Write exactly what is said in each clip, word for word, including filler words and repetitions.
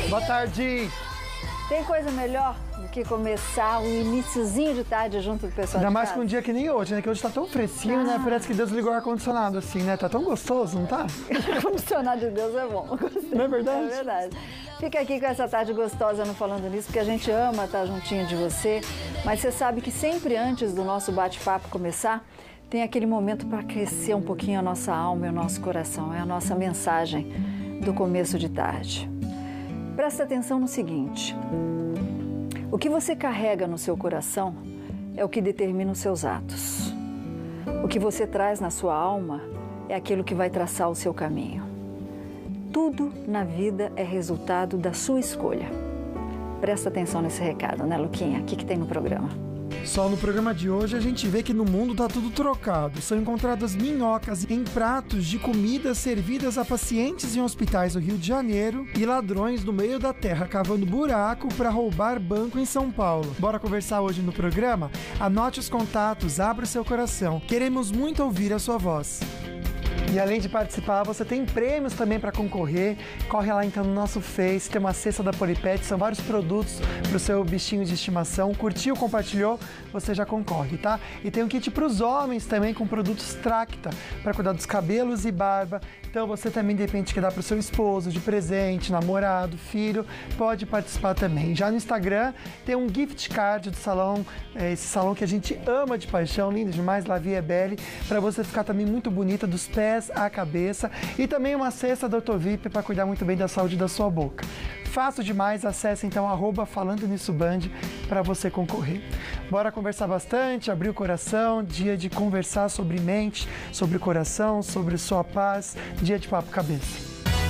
Boa tarde. Tem coisa melhor do que começar o iniciozinho de tarde junto do pessoal? Ainda de mais casa? com um dia que nem hoje, né? Que hoje tá tão fresquinho, ah. né? Parece que Deus ligou o ar-condicionado assim, né? Tá tão gostoso, não tá? O ar-condicionado de Deus é bom. Não é verdade? É verdade. Fica aqui com essa tarde gostosa no Falando Nisso, porque a gente ama estar juntinho de você. Mas você sabe que sempre antes do nosso bate-papo começar, tem aquele momento para aquecer um pouquinho a nossa alma e o nosso coração. É a nossa mensagem do começo de tarde. Presta atenção no seguinte: o que você carrega no seu coração é o que determina os seus atos. O que você traz na sua alma é aquilo que vai traçar o seu caminho. Tudo na vida é resultado da sua escolha. Presta atenção nesse recado, né, Luquinha? O que, que tem no programa? Só no programa de hoje a gente vê que no mundo tá tudo trocado. São encontradas minhocas em pratos de comida servidas a pacientes em hospitais do Rio de Janeiro e ladrões no meio da terra cavando buraco para roubar banco em São Paulo. Bora conversar hoje no programa? Anote os contatos, abra o seu coração. Queremos muito ouvir a sua voz. E além de participar, você tem prêmios também para concorrer. Corre lá então no nosso Face, tem uma cesta da Polipet, são vários produtos para o seu bichinho de estimação. Curtiu, compartilhou, você já concorre, tá? E tem um kit para os homens também com produtos Tracta, para cuidar dos cabelos e barba. Então você também, de repente, quer dar para o seu esposo de presente, namorado, filho, pode participar também. Já no Instagram tem um gift card do salão, esse salão que a gente ama de paixão, lindo demais, La Vie est Belle, para você ficar também muito bonita dos pés à cabeça, e também uma cesta da Ortovip para cuidar muito bem da saúde da sua boca. Fácil demais, acesse então arroba Falando Nisso Band para você concorrer. Bora conversar bastante, abrir o coração, dia de conversar sobre mente, sobre o coração, sobre sua paz, dia de papo cabeça.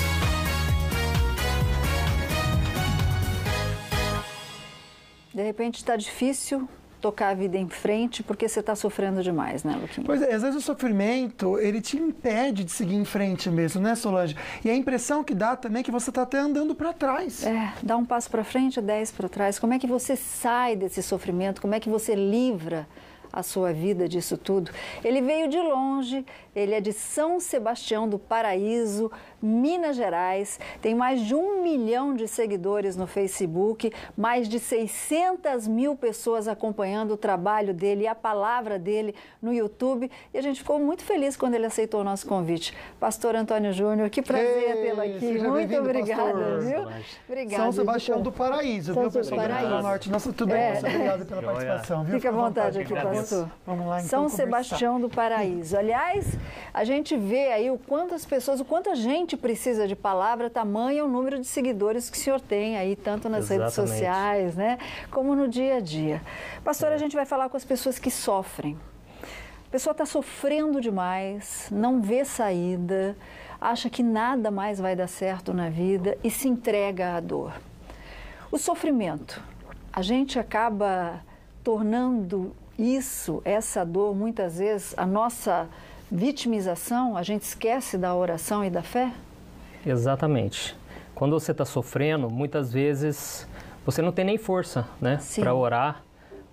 De repente está difícil tocar a vida em frente porque você está sofrendo demais, né, Luquinha? Pois é, às vezes o sofrimento, ele te impede de seguir em frente mesmo, né, Solange? E a impressão que dá também é que você está até andando para trás. É, dá um passo para frente, dez para trás. Como é que você sai desse sofrimento? Como é que você livra a sua vida disso tudo? Ele veio de longe, ele é de São Sebastião do Paraíso, Minas Gerais, tem mais de um milhão de seguidores no Facebook, mais de seiscentas mil pessoas acompanhando o trabalho dele e a palavra dele no YouTube, e a gente ficou muito feliz quando ele aceitou o nosso convite. Pastor Antônio Júnior, que prazer tê-lo aqui, muito obrigada, pastor. Viu? Obrigada. São Sebastião do Paraíso, São viu, pessoal? Paraíso. Norte. Nossa, tudo bem, é. Você, obrigado pela participação, viu? Fica à vontade aqui, pastor. Vamos lá, então, São conversar. Sebastião do Paraíso. Aliás, a gente vê aí o quantas pessoas, o quanto a gente precisa de palavra, tamanho é o número de seguidores que o senhor tem aí, tanto nas Exatamente. redes sociais, né, como no dia a dia. Pastor, é. a gente vai falar com as pessoas que sofrem. A pessoa está sofrendo demais, não vê saída, acha que nada mais vai dar certo na vida e se entrega à dor. O sofrimento, a gente acaba tornando isso, essa dor, muitas vezes, a nossa vitimização, a gente esquece da oração e da fé? Exatamente. Quando você está sofrendo, muitas vezes você não tem nem força, né, para orar,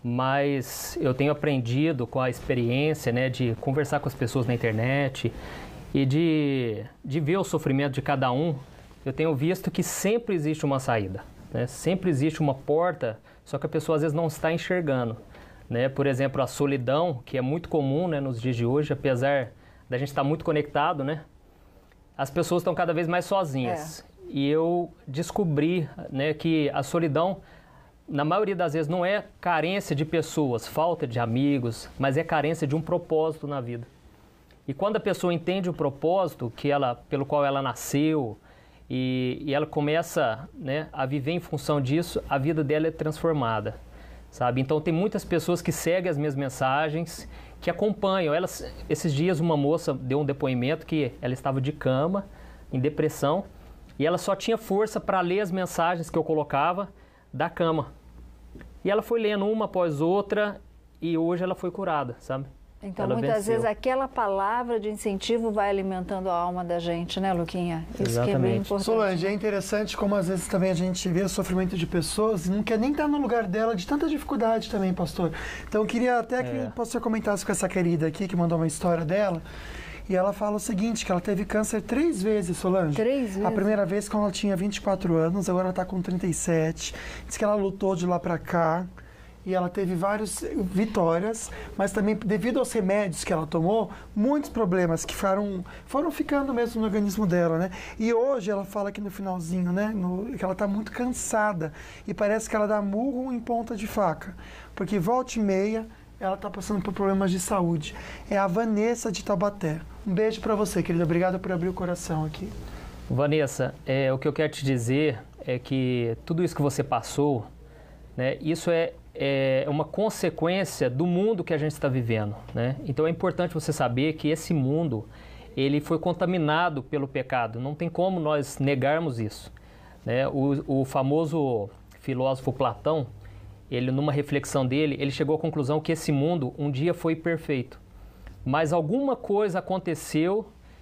mas eu tenho aprendido com a experiência, né, de conversar com as pessoas na internet e de, de ver o sofrimento de cada um, eu tenho visto que sempre existe uma saída, né, sempre existe uma porta, só que a pessoa às vezes não está enxergando. Né? Por exemplo, a solidão, que é muito comum, né, nos dias de hoje, apesar da gente estar muito conectado, né, as pessoas estão cada vez mais sozinhas. É. E eu descobri, né, que a solidão, na maioria das vezes, não é carência de pessoas, falta de amigos, mas é carência de um propósito na vida. E quando a pessoa entende o propósito que ela, pelo qual ela nasceu e, e ela começa, né, a viver em função disso, a vida dela é transformada. Sabe? Então tem muitas pessoas que seguem as minhas mensagens, que acompanham. Elas, esses dias uma moça deu um depoimento que ela estava de cama, em depressão, e ela só tinha força para ler as mensagens que eu colocava da cama. E ela foi lendo uma após outra e hoje ela foi curada, sabe? Então, ela muitas venceu. vezes, aquela palavra de incentivo vai alimentando a alma da gente, né, Luquinha? Isso Exatamente. que é bem importante. Solange, é interessante como às vezes também a gente vê o sofrimento de pessoas e não quer nem estar no lugar dela, de tanta dificuldade também, pastor. Então, eu queria até que é. o pastor comentasse com essa querida aqui, que mandou uma história dela. E ela fala o seguinte, que ela teve câncer três vezes, Solange. Três vezes? A primeira vez quando ela tinha vinte e quatro anos, agora ela está com trinta e sete. Diz que ela lutou de lá para cá. E ela teve várias vitórias, mas também, devido aos remédios que ela tomou, muitos problemas que foram, foram ficando mesmo no organismo dela, né? E hoje ela fala aqui no finalzinho, né? No, que ela está muito cansada e parece que ela dá murro em ponta de faca. Porque volta e meia, ela está passando por problemas de saúde. É a Vanessa de Taubaté. Um beijo para você, querida. Obrigada por abrir o coração aqui. Vanessa, é, o que eu quero te dizer é que tudo isso que você passou, né? Isso é é uma consequência do mundo que a gente está vivendo, né? Então é importante você saber que esse mundo, ele foi contaminado pelo pecado, não tem como nós negarmos isso, né? O, o famoso filósofo Platão, ele numa reflexão dele, ele chegou à conclusão que esse mundo um dia foi perfeito, mas alguma coisa aconteceu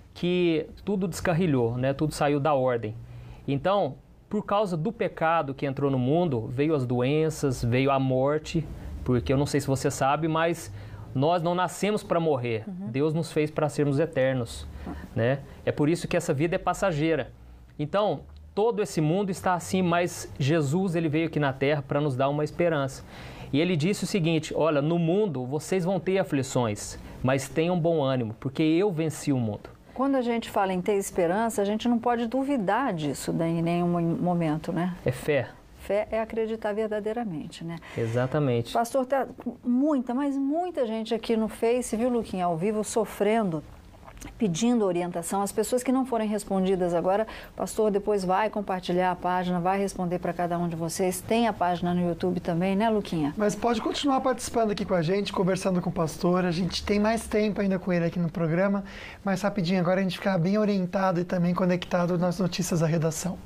que tudo descarrilhou, né? Tudo saiu da ordem. Então, por causa do pecado que entrou no mundo, veio as doenças, veio a morte, porque eu não sei se você sabe, mas nós não nascemos para morrer. Uhum. Deus nos fez para sermos eternos, né? É por isso que essa vida é passageira. Então, todo esse mundo está assim, mas Jesus, ele veio aqui na Terra para nos dar uma esperança. E ele disse o seguinte, olha, no mundo vocês vão ter aflições, mas tenham bom ânimo, porque eu venci o mundo. Quando a gente fala em ter esperança, a gente não pode duvidar disso em nenhum momento, né? É fé. Fé é acreditar verdadeiramente, né? Exatamente. Pastor, tá muita, mas muita gente aqui no Face, viu, Luquinha, ao vivo, sofrendo, pedindo orientação. As pessoas que não forem respondidas agora, o pastor depois vai compartilhar a página, vai responder para cada um de vocês. Tem a página no YouTube também, né, Luquinha? Mas pode continuar participando aqui com a gente, conversando com o pastor. A gente tem mais tempo ainda com ele aqui no programa, mas rapidinho agora a gente ficar bem orientado e também conectado nas notícias da redação.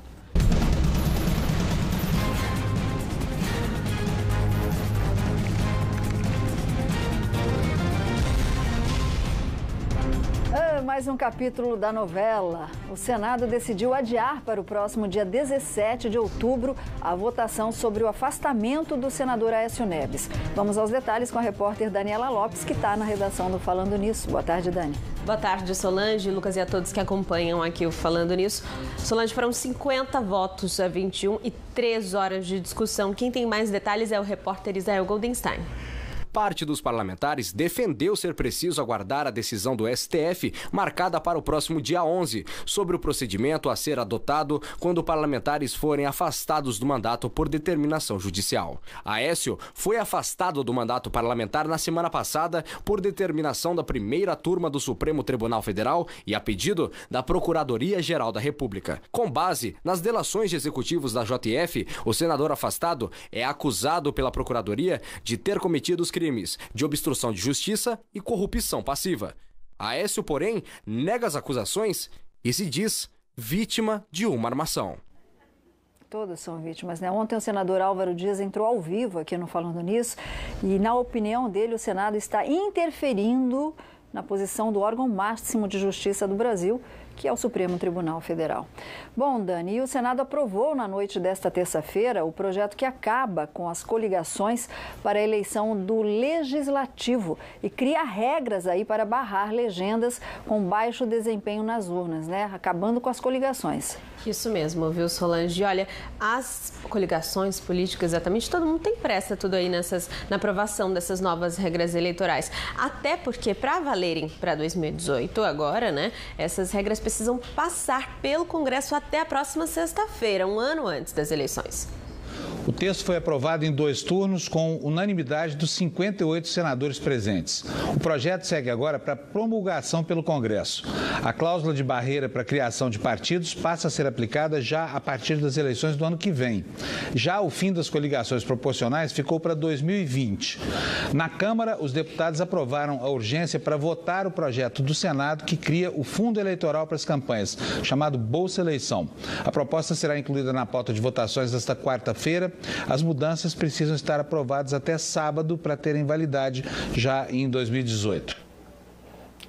Mais um capítulo da novela. O Senado decidiu adiar para o próximo dia dezessete de outubro a votação sobre o afastamento do senador Aécio Neves. Vamos aos detalhes com a repórter Daniela Lopes, que está na redação do Falando Nisso. Boa tarde, Dani. Boa tarde, Solange, Lucas e a todos que acompanham aqui o Falando Nisso. Solange, foram cinquenta votos a vinte e um e três horas de discussão. Quem tem mais detalhes é o repórter Israel Goldenstein. Parte dos parlamentares defendeu ser preciso aguardar a decisão do S T F, marcada para o próximo dia onze, sobre o procedimento a ser adotado quando parlamentares forem afastados do mandato por determinação judicial. Aécio foi afastado do mandato parlamentar na semana passada por determinação da primeira turma do Supremo Tribunal Federal e a pedido da Procuradoria-Geral da República. Com base nas delações de executivos da J F, o senador afastado é acusado pela Procuradoria de ter cometido os crimes de obstrução de justiça e corrupção passiva. Aécio, porém, nega as acusações e se diz vítima de uma armação. Todas são vítimas, né? Ontem o senador Álvaro Dias entrou ao vivo aqui no Falando Nisso e, na opinião dele, o Senado está interferindo na posição do órgão máximo de justiça do Brasil, que é o Supremo Tribunal Federal. Bom, Dani, e o Senado aprovou na noite desta terça-feira o projeto que acaba com as coligações para a eleição do Legislativo e cria regras aí para barrar legendas com baixo desempenho nas urnas, né? Acabando com as coligações. Isso mesmo, viu, Solange? Olha, as coligações políticas, exatamente, todo mundo tem pressa tudo aí nessas, na aprovação dessas novas regras eleitorais. Até porque, para valerem para dois mil e dezoito, agora, né, essas regras precisam passar pelo Congresso até a próxima sexta-feira, um ano antes das eleições. O texto foi aprovado em dois turnos com unanimidade dos cinquenta e oito senadores presentes. O projeto segue agora para promulgação pelo Congresso. A cláusula de barreira para a criação de partidos passa a ser aplicada já a partir das eleições do ano que vem. Já o fim das coligações proporcionais ficou para dois mil e vinte. Na Câmara, os deputados aprovaram a urgência para votar o projeto do Senado que cria o fundo eleitoral para as campanhas, chamado Bolsa Eleição. A proposta será incluída na pauta de votações desta quarta-feira. As mudanças precisam estar aprovadas até sábado para terem validade já em dois mil e dezoito.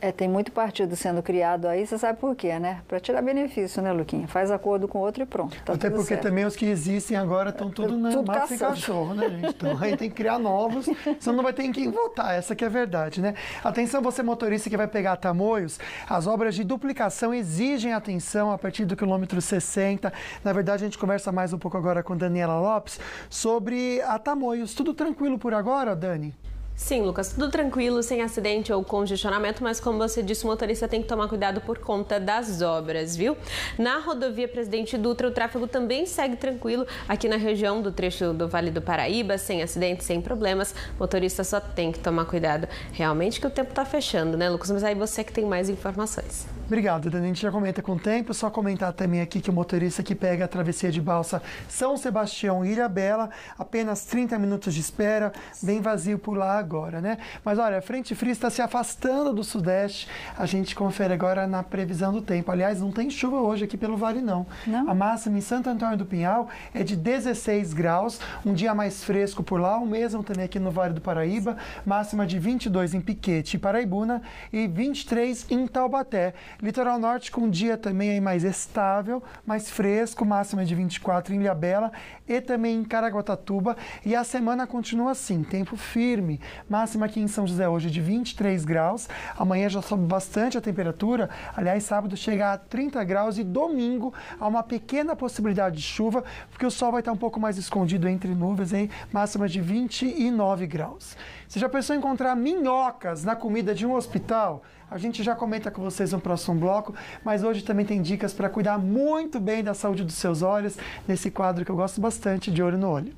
É, tem muito partido sendo criado aí, você sabe por quê, né? Para tirar benefício, né, Luquinha? Faz acordo com outro e pronto. Tá Até porque certo. também os que existem agora estão tudo na tudo mata sem cachorro, né, gente? Então aí tem que criar novos, senão não vai ter em quem votar, essa que é a verdade, né? Atenção você motorista que vai pegar Tamoios, as obras de duplicação exigem atenção a partir do quilômetro sessenta. Na verdade, a gente conversa mais um pouco agora com Daniela Lopes sobre a Tamoios. Tudo tranquilo por agora, Dani? Sim, Lucas, tudo tranquilo, sem acidente ou congestionamento, mas como você disse, o motorista tem que tomar cuidado por conta das obras, viu? Na rodovia Presidente Dutra, o tráfego também segue tranquilo aqui na região do trecho do Vale do Paraíba, sem acidentes, sem problemas. O motorista só tem que tomar cuidado. Realmente que o tempo está fechando, né, Lucas? Mas aí você que tem mais informações. Obrigado, Dani. A gente já comenta com o tempo. Só comentar também aqui que o motorista que pega a travessia de balsa São Sebastião e Ilhabela, apenas trinta minutos de espera, bem vazio por lá agora, né? Mas olha, a frente fria está se afastando do sudeste. A gente confere agora na previsão do tempo. Aliás, não tem chuva hoje aqui pelo Vale, não. não. A máxima em Santo Antônio do Pinhal é de dezesseis graus, um dia mais fresco por lá, o mesmo também aqui no Vale do Paraíba, máxima de vinte e dois em Piquete e Paraibuna e vinte e três em Taubaté. Litoral Norte com um dia também aí mais estável, mais fresco, máxima de vinte e quatro em Ilhabela e também em Caraguatatuba. E a semana continua assim, tempo firme. Máxima aqui em São José hoje de vinte e três graus. Amanhã já sobe bastante a temperatura. Aliás, sábado chega a trinta graus e domingo há uma pequena possibilidade de chuva, porque o sol vai estar um pouco mais escondido entre nuvens, hein? Máxima de vinte e nove graus. Você já pensou em encontrar minhocas na comida de um hospital? A gente já comenta com vocês no próximo bloco, mas hoje também tem dicas para cuidar muito bem da saúde dos seus olhos, nesse quadro que eu gosto bastante, de Olho no Olho.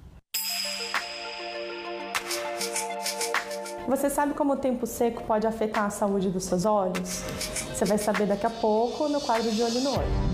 Você sabe como o tempo seco pode afetar a saúde dos seus olhos? Você vai saber daqui a pouco no quadro de Olho no Olho.